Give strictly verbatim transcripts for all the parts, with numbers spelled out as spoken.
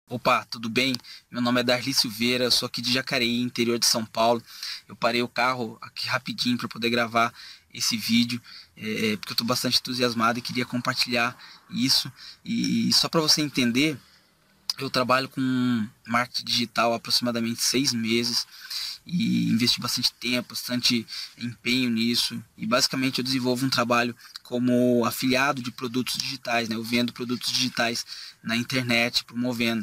Opa, tudo bem? Meu nome é Darli Silveira, eu sou aqui de Jacareí, interior de São Paulo. Eu parei o carro aqui rapidinho para poder gravar esse vídeo, é, porque eu estou bastante entusiasmado e queria compartilhar isso. E só para você entender, eu trabalho com marketing digital há aproximadamente seis meses e investi bastante tempo, bastante empenho nisso. E basicamente eu desenvolvo um trabalho como afiliado de produtos digitais, né? Eu vendo produtos digitais na internet, promovendo.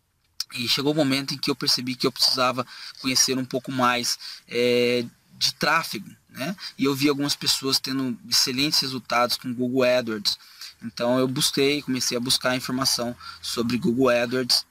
E chegou o momento em que eu percebi que eu precisava conhecer um pouco mais é, de tráfego, né? E eu vi algumas pessoas tendo excelentes resultados com Google AdWords. Então eu busquei, comecei a buscar informação sobre Google AdWords.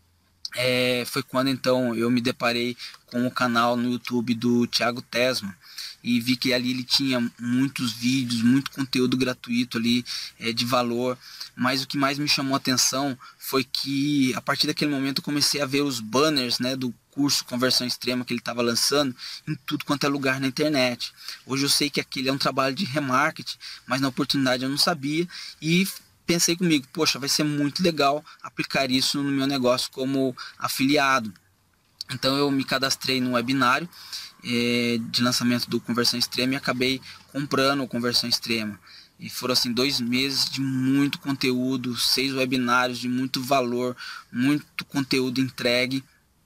É, foi quando então eu me deparei com o canal no YouTube do Thiago Tesman e vi que ali ele tinha muitos vídeos, muito conteúdo gratuito ali, é, de valor. Mas o que mais me chamou a atenção foi que a partir daquele momento eu comecei a ver os banners, né, do curso Conversão Extrema que ele estava lançando em tudo quanto é lugar na internet. Hoje eu sei que aquele é um trabalho de remarketing, mas na oportunidade eu não sabia e pensei comigo, poxa, vai ser muito legal aplicar isso no meu negócio como afiliado. Então eu me cadastrei no webinário eh, de lançamento do Conversão Extrema e acabei comprando o Conversão Extrema. E foram assim dois meses de muito conteúdo, seis webinários de muito valor, muito conteúdo entregue.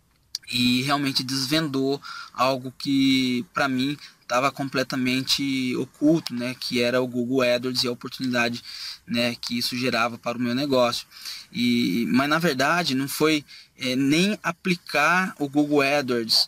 E realmente desvendou algo que para mim estava completamente oculto, né, que era o Google AdWords e a oportunidade, né, que isso gerava para o meu negócio. E, mas na verdade não foi é, nem aplicar o Google AdWords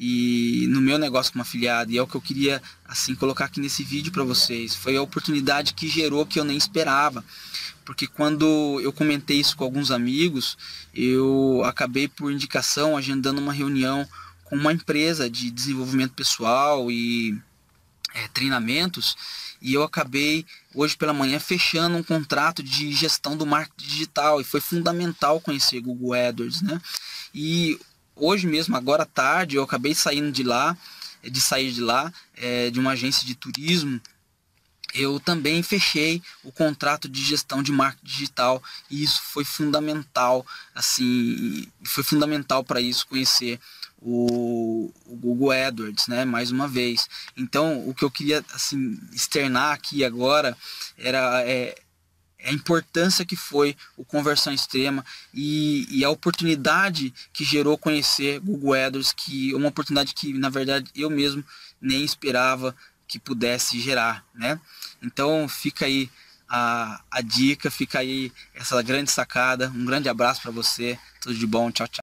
e no meu negócio como afiliado, e é o que eu queria assim colocar aqui nesse vídeo para vocês. Foi a oportunidade que gerou que eu nem esperava. Porque quando eu comentei isso com alguns amigos, eu acabei por indicação agendando uma reunião com uma empresa de desenvolvimento pessoal e é, treinamentos, e eu acabei hoje pela manhã fechando um contrato de gestão do marketing digital, e foi fundamental conhecer Google AdWords, né? E hoje mesmo, agora à tarde, eu acabei saindo de lá, de sair de lá, é, de uma agência de turismo. Eu também fechei o contrato de gestão de marketing digital e isso foi fundamental, assim, foi fundamental para isso conhecer o, o Google AdWords, né, mais uma vez. Então, o que eu queria assim externar aqui agora era é, a importância que foi o Conversão Extrema e, e a oportunidade que gerou conhecer Google AdWords, que é uma oportunidade que na verdade eu mesmo nem esperava que pudesse gerar, né? Então fica aí a, a dica, fica aí essa grande sacada. Um grande abraço para você, tudo de bom, tchau, tchau.